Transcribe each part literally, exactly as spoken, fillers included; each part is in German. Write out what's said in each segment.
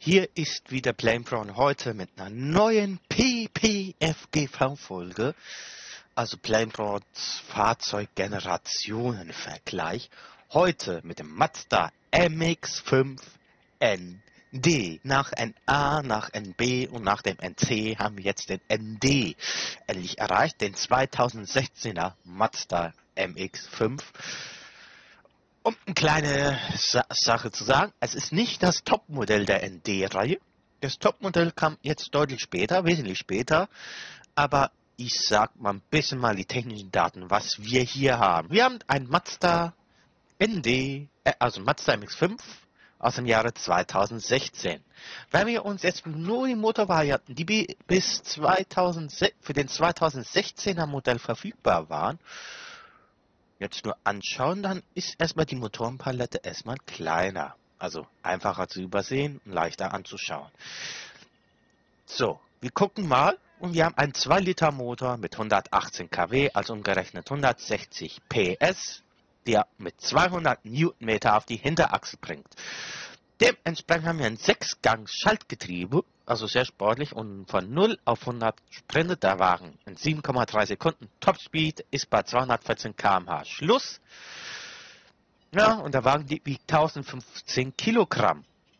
Hier ist wieder PlanePron heute mit einer neuen P P F G V-Folge, also PlaneProns Fahrzeuggenerationenvergleich. Heute mit dem Mazda M X fünf N D. Nach N A, nach N B und nach dem N C haben wir jetzt den N D endlich erreicht, den zweitausendsechzehner Mazda M X fünf. Um eine kleine Sa Sache zu sagen, es ist nicht das Topmodell der N D-Reihe. Das Topmodell kam jetzt deutlich später, wesentlich später. Aber ich sag mal ein bisschen mal die technischen Daten, was wir hier haben. Wir haben ein Mazda N D, äh, also Mazda M X fünf aus dem Jahre zweitausendsechzehn. Wenn wir uns jetzt nur die Motorvarianten, die bis zweitausendsechzehn, für den zweitausendsechzehner Modell verfügbar waren, jetzt nur anschauen, dann ist erstmal die Motorenpalette erstmal kleiner. Also einfacher zu übersehen und leichter anzuschauen. So, wir gucken mal und wir haben einen zwei Liter Motor mit hundertachtzehn Kilowatt, also umgerechnet hundertsechzig P S, der mit zweihundert Newtonmeter auf die Hinterachse bringt. Dementsprechend haben wir ein sechs Gang Schaltgetriebe, also sehr sportlich, und von null auf hundert sprintet der Wagen in sieben Komma drei Sekunden. Topspeed ist bei zweihundertvierzehn Kilometer pro Stunde. Schluss. Ja, und der Wagen wiegt tausendfünfzehn Kilogramm.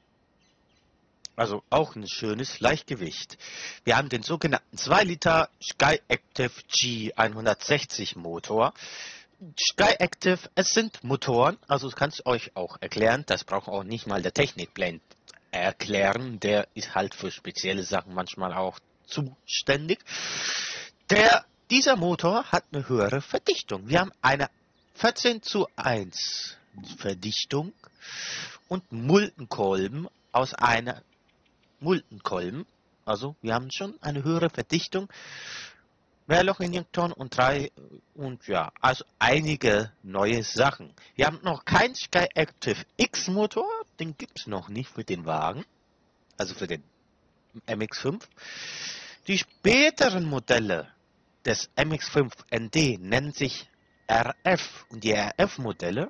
Also auch ein schönes Leichtgewicht. Wir haben den sogenannten zwei Liter Skyactiv G hundertsechzig Motor. Skyactiv, es sind Motoren, also das kann ich euch auch erklären, das braucht auch nicht mal der Technikblend erklären, der ist halt für spezielle Sachen manchmal auch zuständig. Der, dieser Motor hat eine höhere Verdichtung. Wir haben eine vierzehn zu eins Verdichtung und Muldenkolben aus einer Muldenkolben, also wir haben schon eine höhere Verdichtung. Mehrlochinjektoren und drei und ja, also einige neue Sachen. Wir haben noch keinen Skyactiv X Motor, den gibt es noch nicht für den Wagen, also für den M X fünf. Die späteren Modelle des M X fünf N D nennen sich R F und die R F-Modelle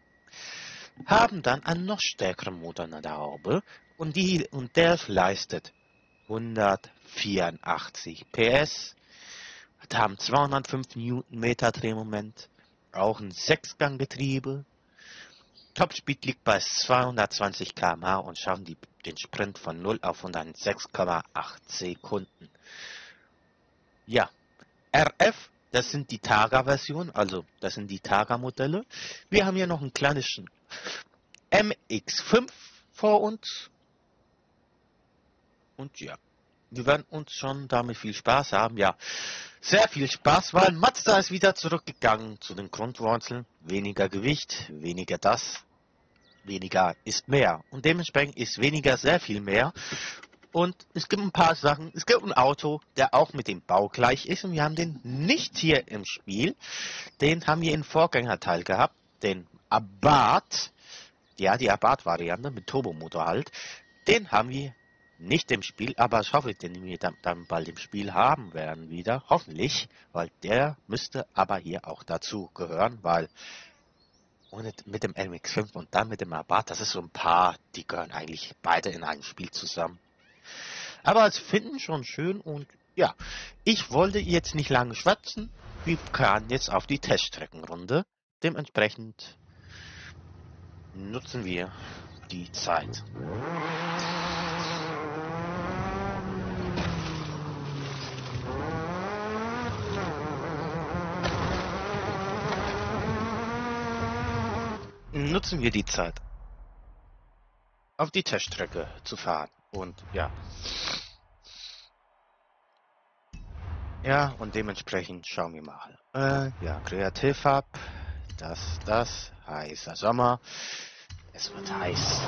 haben dann einen noch stärkeren Motor in der Haube und, die, und der leistet hundertvierundachtzig P S. Haben zweihundertfünf Newtonmeter Drehmoment, auch ein sechs Gang Getriebe. Topspeed liegt bei zweihundertzwanzig Kilometer pro Stunde und schaffen die, den Sprint von null auf hundert in sechs Komma acht Sekunden. Ja, R F, das sind die Targa-Versionen, also das sind die Targa-Modelle. Wir haben hier noch einen kleinen M X fünf vor uns. Und ja, wir werden uns schon damit viel Spaß haben, ja. Sehr viel Spaß, weil Mazda ist wieder zurückgegangen zu den Grundwurzeln. Weniger Gewicht, weniger das, weniger ist mehr. Und dementsprechend ist weniger sehr viel mehr. Und es gibt ein paar Sachen. Es gibt ein Auto, der auch mit dem Bau gleich ist. Und wir haben den nicht hier im Spiel. Den haben wir im Vorgängerteil gehabt. Den Abarth. Ja, die Abarth-Variante mit Turbomotor halt. Den haben wir nicht im Spiel, aber ich hoffe, den wir dann, dann bald im Spiel haben werden wieder. Hoffentlich, weil der müsste aber hier auch dazu gehören, weil ohne, mit dem M X fünf und dann mit dem Abarth, das ist so ein Paar, die gehören eigentlich beide in einem Spiel zusammen. Aber es finden schon schön und ja, ich wollte jetzt nicht lange schwatzen. Wir fahren jetzt auf die Teststreckenrunde. Dementsprechend nutzen wir die Zeit. Nutzen wir die Zeit, auf die Teststrecke zu fahren. Und ja. Ja, und dementsprechend schauen wir mal. Äh, ja, Kreativhub, das, das, heißer Sommer. Es wird heiß.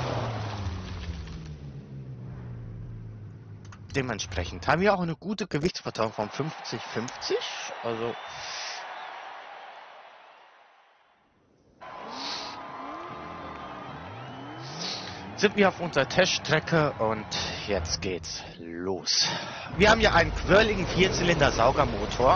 Dementsprechend haben wir auch eine gute Gewichtsverteilung von fünfzig fünfzig. Also sind wir auf unserer Teststrecke und jetzt geht's los. Wir haben hier einen quirligen Vierzylinder-Saugermotor.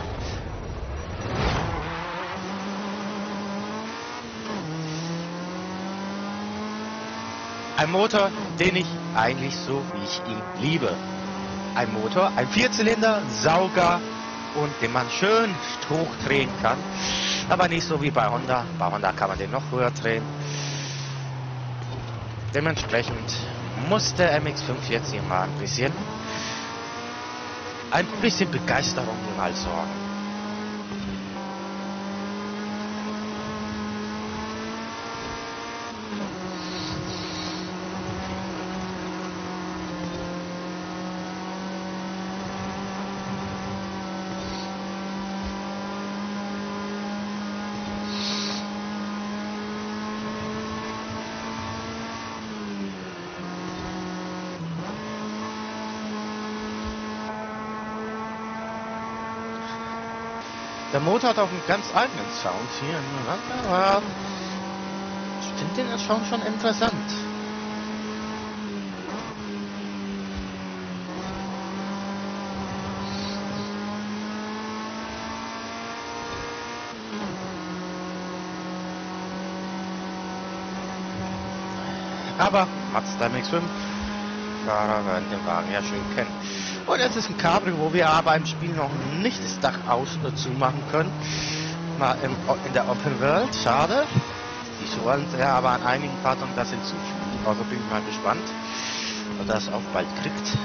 Ein Motor, den ich eigentlich so, wie ich ihn liebe. Ein Motor, ein Vierzylinder, Sauger und den man schön hochdrehen kann. Aber nicht so wie bei Honda. Bei Honda kann man den noch höher drehen. Dementsprechend muss der M X fünf jetzt hier mal ein bisschen, ein bisschen Begeisterung mal sorgen. Der Motor hat auch einen ganz eigenen Sound hier. Ich finde den schon schon interessant. Aber Mazda M X fünf, Fahrer werden den Wagen ja schön kennen. Und es ist ein Cabrio, wo wir aber im Spiel noch nicht das Dach aus oder zu machen können. Mal im, in der Open World, schade. Die sollen ja aber an einigen Fahrzeugen das hinzufügen. Also bin ich mal gespannt, ob das auch bald kriegt.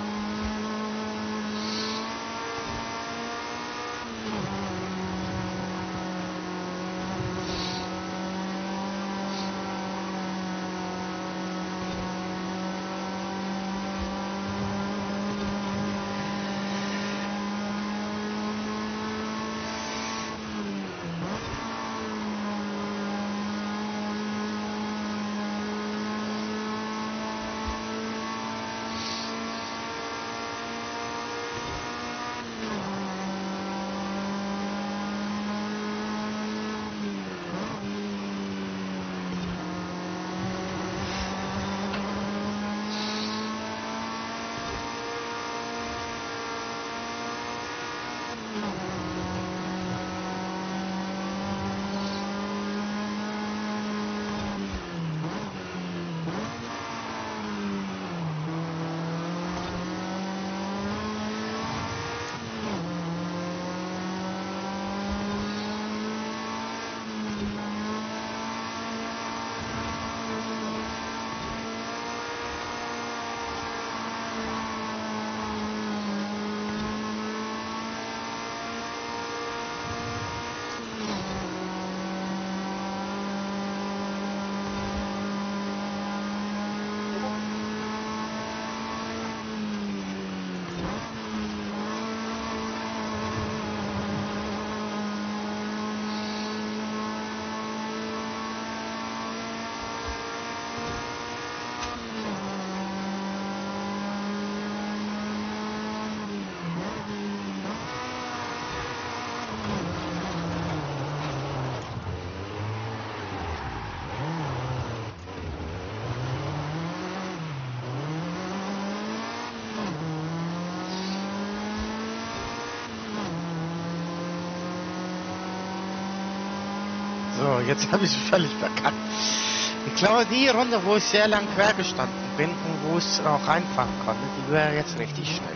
So, jetzt habe ich es völlig verkackt. Ich glaube, die Runde, wo ich sehr lang quer gestanden bin und wo ich es auch reinfahren konnte, die wäre jetzt richtig schnell.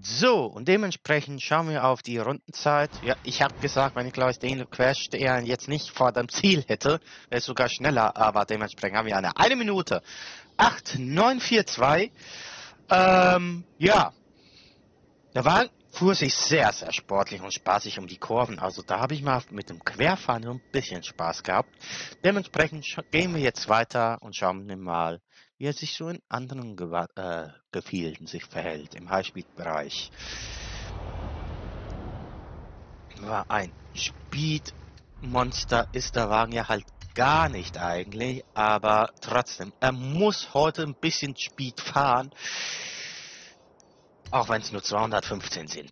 So, und dementsprechend schauen wir auf die Rundenzeit. Ja, ich habe gesagt, wenn ich Klaus Daniel Quest eher jetzt nicht vor dem Ziel hätte, wäre es sogar schneller, aber dementsprechend haben wir eine eine Minute acht neun vier zwei. Ähm, ja, der Wagen fuhr sich sehr, sehr sportlich und spaßig um die Kurven. Also da habe ich mal mit dem Querfahren so ein bisschen Spaß gehabt. Dementsprechend gehen wir jetzt weiter und schauen wir mal, wie er sich so in anderen Gewa äh, Gefilden sich verhält, im Highspeed-Bereich. War ein Speed-Monster ist der Wagen ja halt gar nicht eigentlich, aber trotzdem, er muss heute ein bisschen Speed fahren, auch wenn es nur zweihundertfünfzehn sind.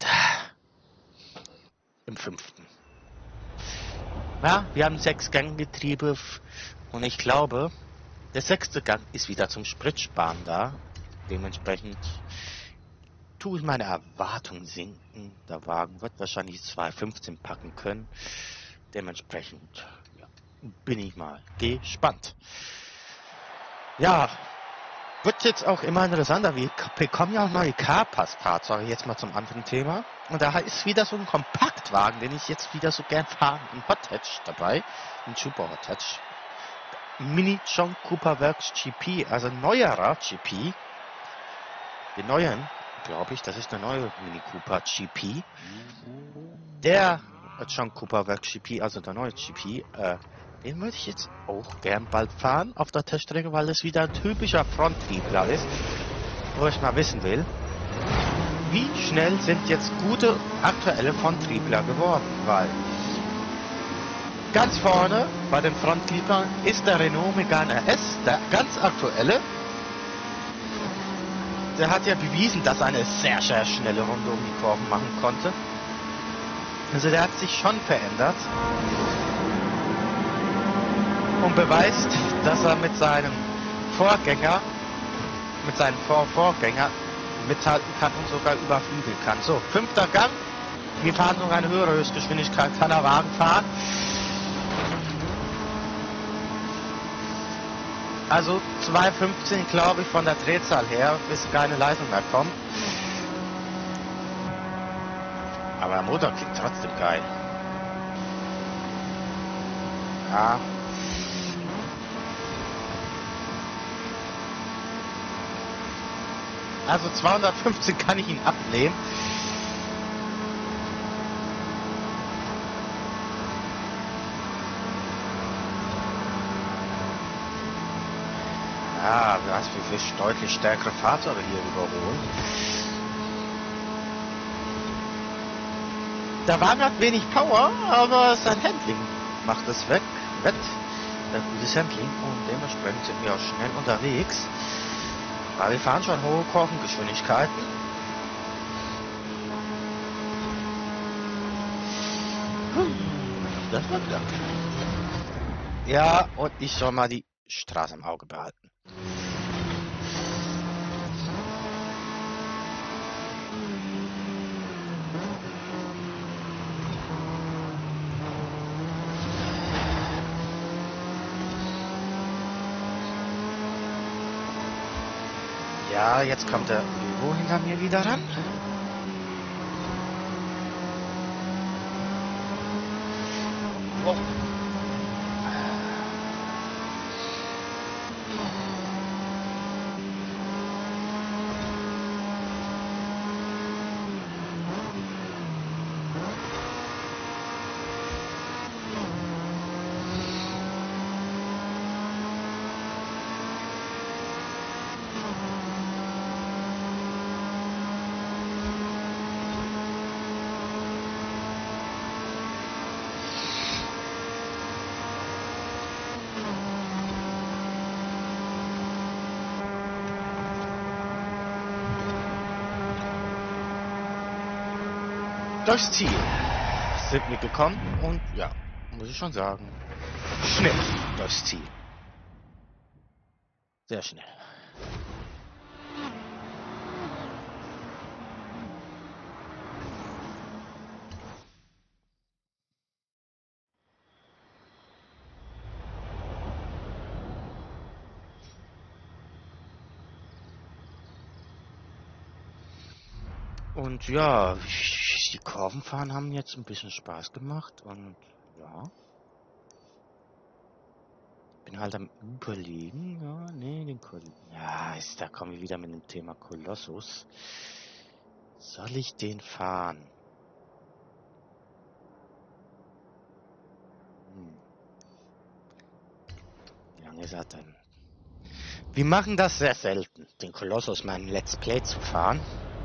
Im fünften. Ja, wir haben sechs Ganggetriebe und ich glaube, der sechste Gang ist wieder zum Spritsparen da. Dementsprechend tue ich meine Erwartungen sinken. Der Wagen wird wahrscheinlich zwei fünfzehn packen können. Dementsprechend ja, bin ich mal gespannt. Ja, wird jetzt auch immer interessanter. Wir bekommen ja auch neue Carpass-Fahrzeuge, jetzt mal zum anderen Thema. Und da ist wieder so ein Kompaktwagen, den ich jetzt wieder so gern fahre. Ein Hot Hatch dabei. Ein Super Hot Hatch. Mini John Cooper Works G P, also ein neuerer G P. Den neuen, glaube ich, das ist der neue Mini Cooper G P. Der John Cooper Works G P, also der neue G P, äh, den würde ich jetzt auch gern bald fahren auf der Teststrecke, weil es wieder ein typischer Fronttriebler ist, wo ich mal wissen will, wie schnell sind jetzt gute aktuelle Fronttriebler geworden, weil ganz vorne bei den Frontlieferern ist der Renault Megane S, der ganz aktuelle. Der hat ja bewiesen, dass er eine sehr, sehr schnelle Runde um die Kurven machen konnte. Also der hat sich schon verändert. Und beweist, dass er mit seinem Vorgänger, mit seinem Vor-Vorgänger mithalten kann und sogar überflügeln kann. So, fünfter Gang. Wir fahren sogar eine höhere Höchstgeschwindigkeit, kann der Wagen fahren. Also zwei fünfzehn, glaube ich, von der Drehzahl her, bis keine Leistung mehr kommt. Aber der Motor klingt trotzdem geil. Ja. Also zweihundertfünfzehn kann ich ihn abnehmen. Ja, du hast wie viel deutlich stärkere Fahrzeuge hier überholen. Der Wagen hat wenig Power, aber sein Handling macht es weg, wett. Ein gutes Handling und dementsprechend sind wir auch schnell unterwegs. Aber wir fahren schon hohe Kurvengeschwindigkeiten. Das wird klar. Ja, und ich soll mal die Straße im Auge behalten. Ja, jetzt kommt der Uwe hinter mir wieder ran. Oh. Durchs Ziel sind wir gekommen und ja, muss ich schon sagen, schnell durchs Ziel. Sehr schnell. Und ja, die Kurvenfahren haben jetzt ein bisschen Spaß gemacht und ja. Bin halt am Überlegen, ja, nee, den Kol ja, ist, da kommen wir wieder mit dem Thema Kolossus. Soll ich den fahren? Hm. Wie lange ist er denn? Wir machen das sehr selten, den Kolossus mal im Let's Play zu fahren.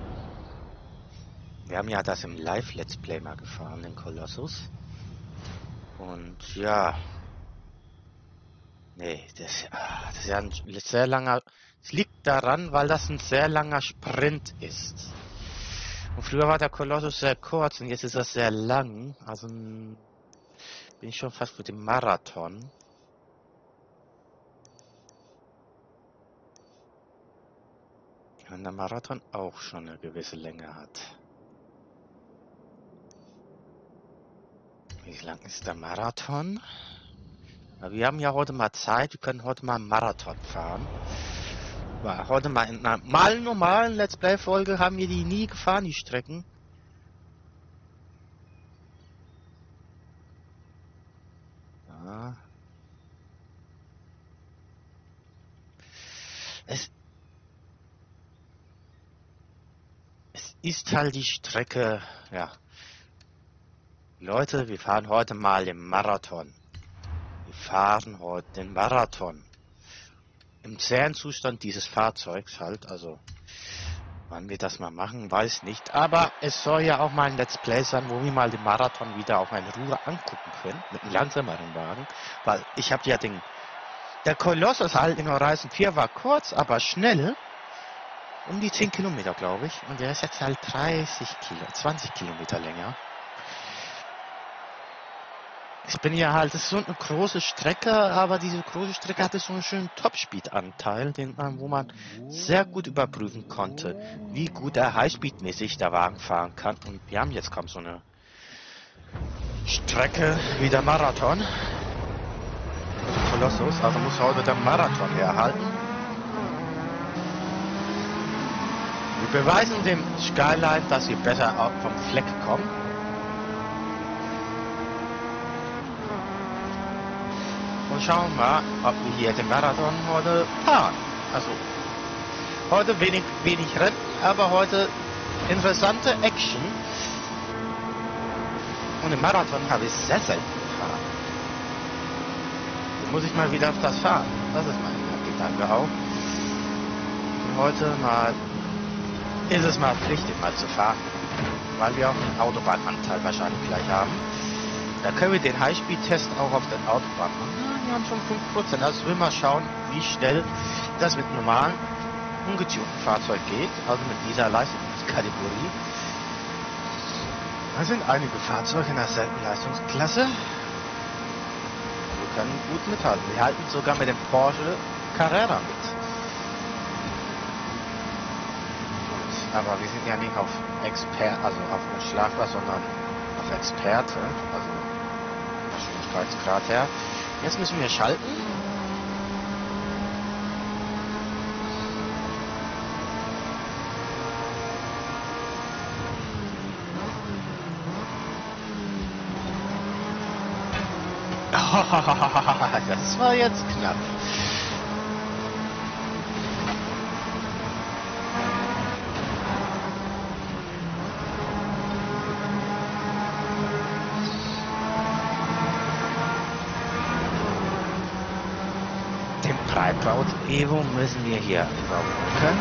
Wir haben ja das im Live-Let's Play mal gefahren, den Kolossus. Und ja. Nee, das, ah, das ist ja ein sehr langer... Es liegt daran, weil das ein sehr langer Sprint ist. Und früher war der Kolossus sehr kurz und jetzt ist er sehr lang. Also bin ich schon fast für den Marathon. Wenn der Marathon auch schon eine gewisse Länge hat. Wie lang ist der Marathon? Na, wir haben ja heute mal Zeit, wir können heute mal einen Marathon fahren. Weil heute mal in einer mal normalen Let's Play Folge haben wir die nie gefahren, die Strecken. Ja. Es, es ist halt die Strecke, ja. Leute, wir fahren heute mal den Marathon. Wir fahren heute den Marathon. Im Serienzustand dieses Fahrzeugs halt, also wann wir das mal machen, weiß nicht. Aber es soll ja auch mal ein Let's Play sein, wo wir mal den Marathon wieder auf eine Ruhe angucken können, mit einem langsameren Wagen. Weil ich habe ja den, der Kolossus halt in Horizon vier war kurz, aber schnell, um die zehn Kilometer, glaube ich. Und der ist jetzt halt dreißig Kilo, zwanzig Kilometer länger. Ich bin ja halt, das ist so eine große Strecke, aber diese große Strecke hatte so einen schönen Top-Speed-Anteil, den man, wo man sehr gut überprüfen konnte, wie gut er Highspeed-mäßig der Wagen fahren kann. Und wir haben jetzt kaum so eine Strecke wie der Marathon. Kolossus, also muss heute der Marathon herhalten. Wir beweisen dem Skyline, dass wir besser vom Fleck kommen. Und schauen mal, ob wir hier den Marathon heute fahren. Also, heute wenig, wenig Rennen, aber heute interessante Action. Und den Marathon habe ich sehr selten gefahren. Jetzt muss ich mal wieder auf das fahren. Das ist mein Gedanke auch. Und heute mal ist es mal Pflicht, mal zu fahren. Weil wir auch einen Autobahnanteil wahrscheinlich gleich haben. Da können wir den Highspeed-Test auch auf der Autobahn machen. Wir haben schon fünf Prozent. Also will mal schauen, wie schnell das mit normalen, ungetunten Fahrzeug geht. Also mit dieser Leistungskategorie. Da sind einige Fahrzeuge in derselben Leistungsklasse. Wir können gut mithalten. Wir halten sogar mit dem Porsche Carrera mit. Und, aber wir sind ja nicht auf Expert, also auf Unschlagbar, sondern auf Experte. Also Geschwindigkeitsgrad her. Jetzt müssen wir schalten. Das war jetzt knapp. Den Breitbart Evo müssen wir hier überbrücken.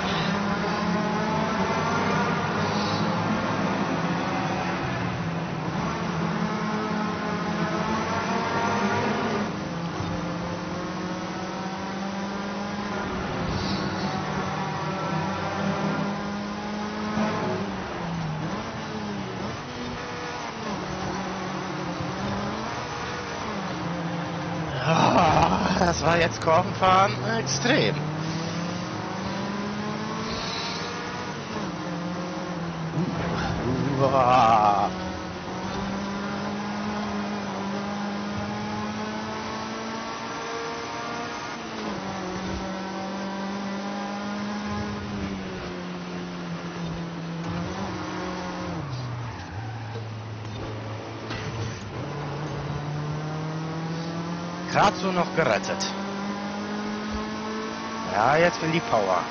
Das war jetzt Kurvenfahren extrem. Uh, uh, gerade so noch gerettet. Ja, jetzt will die Power.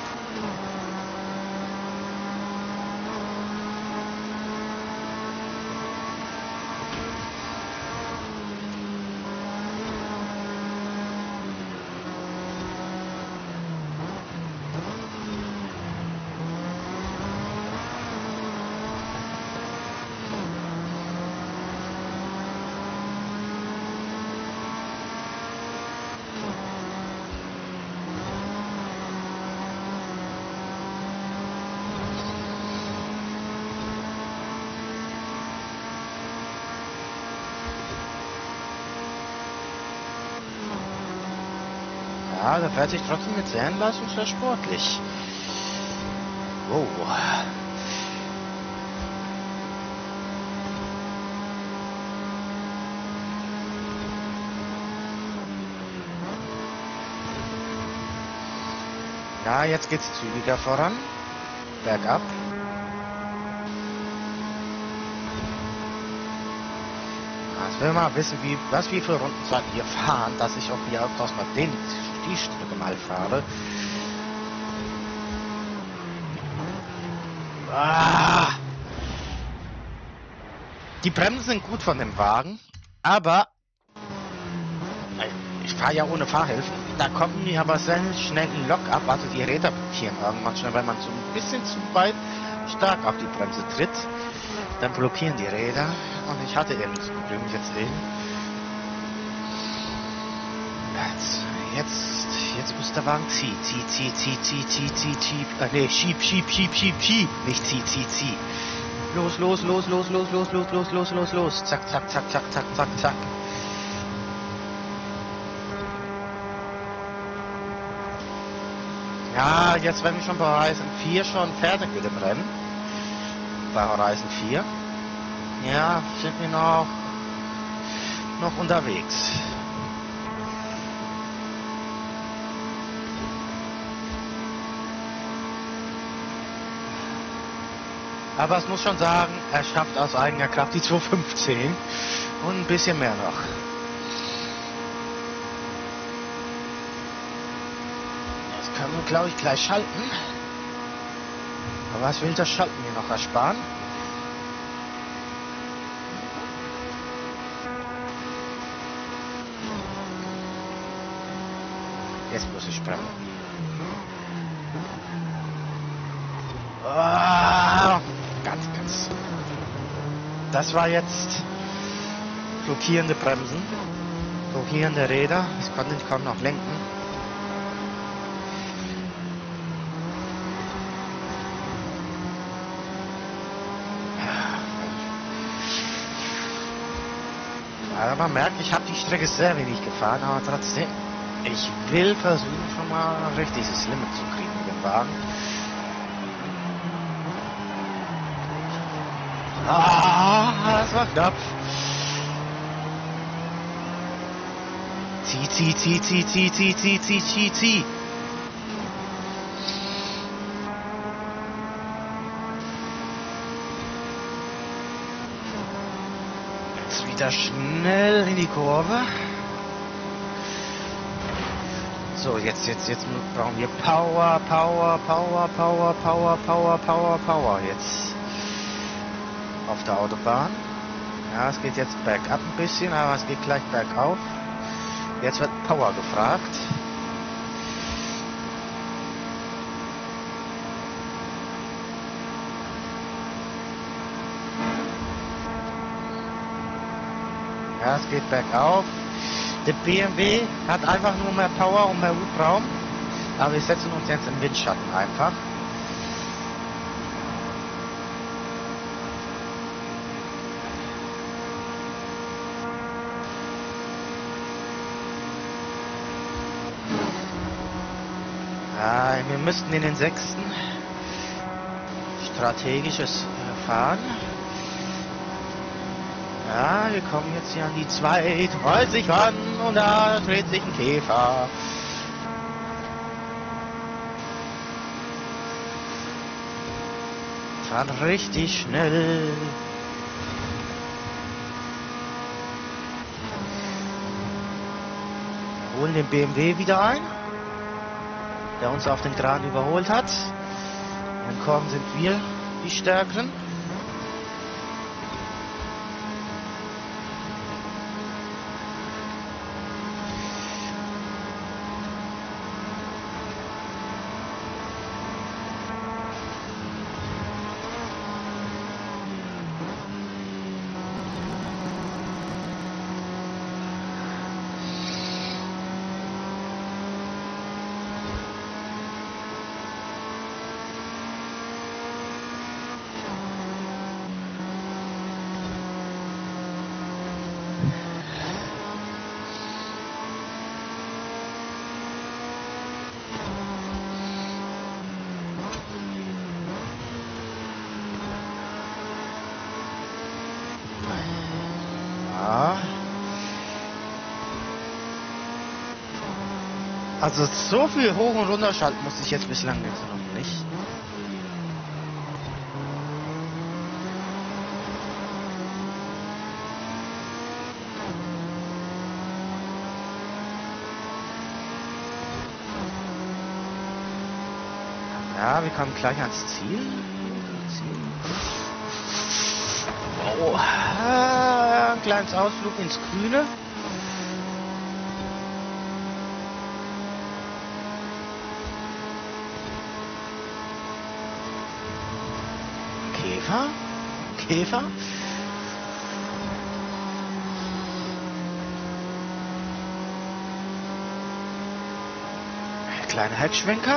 Ja, da fährt sich trotzdem mit sehr leistungsfähig sportlich. Wow. Ja, jetzt geht's zügiger voran. Bergab. Ich will mal wissen, wie, was wir für Rundenzeit hier fahren, dass ich auch hier aus mal den die Strecke mal fahre. Ah! Die Bremsen sind gut von dem Wagen, aber ich fahre ja ohne Fahrhilfen. Da kommen die aber sehr schnell in Lock ab, also die Räder blockieren irgendwann schnell, weil man so ein bisschen zu weit stark auf die Bremse tritt. Dann blockieren die Räder und ich hatte eben das Problem jetzt eben. Jetzt, jetzt, jetzt muss der Wagen ziehen, zieh, zieh, zieh, zieh, zieh, zieh, zieh, äh, nee, schieb, schieb, schieb, schieb, schieb, nicht zieh, zieh, zieh. Los, los, los, los, los, los, los, los, los, los, los, zack, zack, zack, zack, zack, zack, zack. Ja, jetzt werden wir schon bei Horizon vier schon fertig mit dem Rennen. Bei Horizon vier. Ja, sind wir noch, noch unterwegs. Aber es muss schon sagen, er schafft aus eigener Kraft die zwei fünfzehn und ein bisschen mehr noch. Jetzt können wir, glaube ich, gleich schalten. Aber was will das Schalten mir noch ersparen? Jetzt muss ich bremsen. Ah, ganz, ganz. Das war jetzt blockierende Bremsen, blockierende Räder. Ich konnte ich kaum noch lenken. Aber man merkt, ich habe die Strecke sehr wenig gefahren, aber trotzdem, ich will versuchen, schon mal richtig das Limit zu kriegen mit dem Wagen. Ah, das war knapp. Zieh, zieh, zieh, zieh, zieh, zieh, zieh, zieh, zieh, zieh. Jetzt wieder schnell in die Kurve. So, jetzt, jetzt, jetzt brauchen wir Power, Power, Power, Power, Power, Power, Power, Power. Jetzt auf der Autobahn. Ja, es geht jetzt bergab ein bisschen, aber es geht gleich bergauf. Jetzt wird Power gefragt. Ja, es geht bergauf. Der B M W hat einfach nur mehr Power und mehr Hubraum. Aber wir setzen uns jetzt im Windschatten einfach. Ja, wir müssten in den sechsten strategisches äh, fahren. Ja, wir kommen jetzt hier an die zwei, rollt sich ran und da dreht sich ein Käfer. Fahren richtig schnell. holen den B M W wieder ein, der uns auf den Geraden überholt hat. In den Kurven sind wir die Stärkeren. Also so viel hoch und runter schalten muss ich jetzt bislang jetzt noch nicht. Ja, wir kommen gleich ans Ziel. Wow. Ein kleines Ausflug ins Grüne. Käfer? Käfer? Kleine Heckschwenker.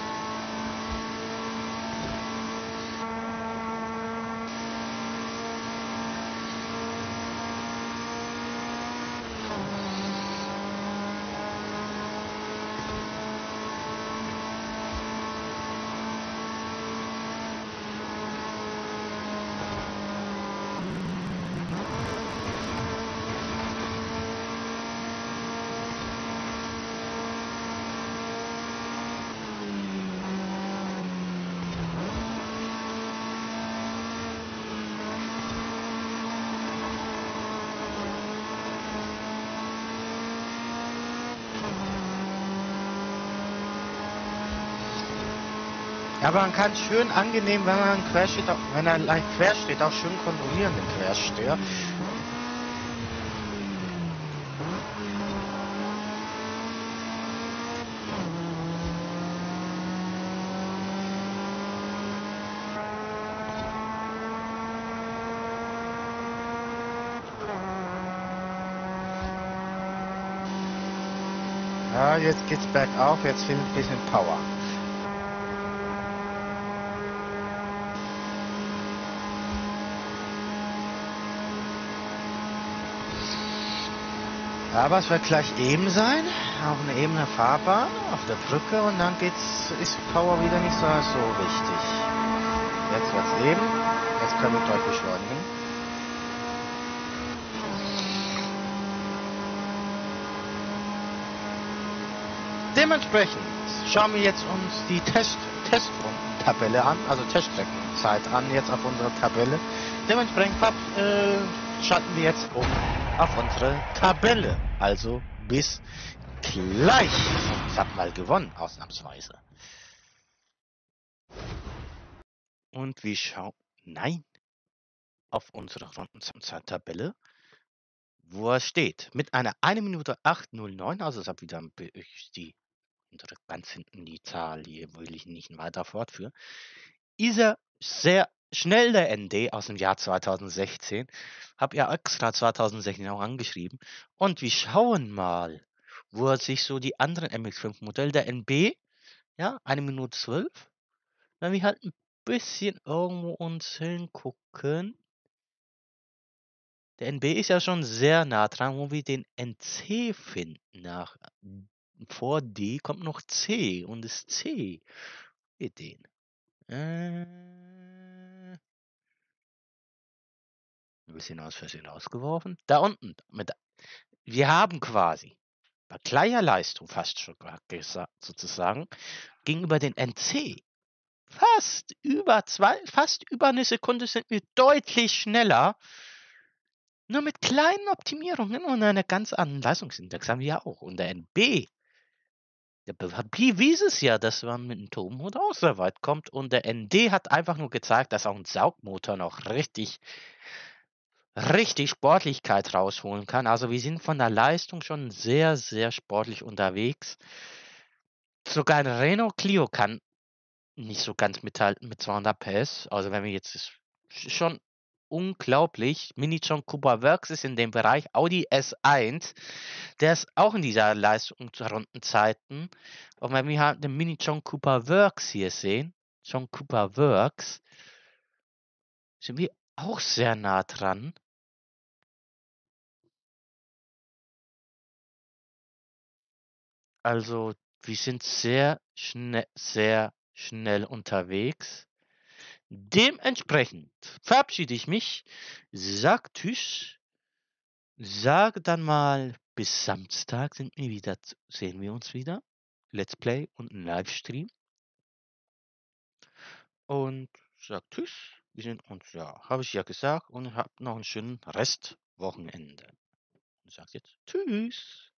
Aber man kann schön angenehm, wenn man quer steht, auch, wenn er leicht quer steht, auch schön kontrollieren, den Quersteher. Ja, jetzt geht's bergauf, jetzt fehlt ein bisschen Power. Aber es wird gleich eben sein, auf einer ebenen Fahrbahn, auf der Brücke, und dann geht's, ist Power wieder nicht so, so wichtig. Jetzt wird's eben, jetzt können wir deutlich beschleunigen. Dementsprechend schauen wir jetzt uns die Test Testrundentabelle an, also Teststreckenzeit an, jetzt auf unserer Tabelle. Dementsprechend äh, schalten wir jetzt um auf unsere Tabelle. Also bis gleich. Und ich habe mal gewonnen, ausnahmsweise. Und wir schauen, nein, auf unsere Rundenzeit-Tabelle, wo er steht. Mit einer eine Minute acht null neun, also ich habe wieder die unsere ganz hinten die Zahl, die will ich nicht weiter fortführen. Ist er sehr schnell, der N D aus dem Jahr zweitausendsechzehn. Habe ja extra zweitausendsechzehn auch angeschrieben. Und wir schauen mal, wo er sich so die anderen M X fünf Modelle, der N B, ja, eine Minute zwölf. Wenn wir halt ein bisschen irgendwo uns hingucken. Der N B ist ja schon sehr nah dran, wo wir den N C finden. Nach, vor D kommt noch C und das C. Wir den. Äh, ein bisschen aus Versehen rausgeworfen. Da unten. Mit, wir haben quasi bei gleicher Leistung fast schon gesagt, sozusagen, gegenüber den N C fast über zwei, fast über eine Sekunde sind wir deutlich schneller. Nur mit kleinen Optimierungen und einer ganz anderen Leistungsindex haben wir ja auch. Und der N B, der bewies es ja, dass man mit dem Turbo auch sehr weit kommt. Und der N D hat einfach nur gezeigt, dass auch ein Saugmotor noch richtig, richtig Sportlichkeit rausholen kann. Also wir sind von der Leistung schon sehr, sehr sportlich unterwegs. Sogar ein Renault Clio kann nicht so ganz mithalten mit zweihundert P S. Also wenn wir jetzt das ist schon unglaublich. Mini John Cooper Works ist in dem Bereich. Audi S eins, der ist auch in dieser Leistungsrundenzeiten. Und wenn wir halt den Mini John Cooper Works hier sehen, John Cooper Works, sind wir auch sehr nah dran. Also wir sind sehr schnell, sehr schnell unterwegs. Dementsprechend verabschiede ich mich, sag Tschüss, sage dann mal bis Samstag sind wir wieder, sehen wir uns wieder. Let's Play und ein Livestream. Und sag Tschüss. Wir sind uns, ja, habe ich ja gesagt und habt noch einen schönen Restwochenende. Und sag jetzt Tschüss.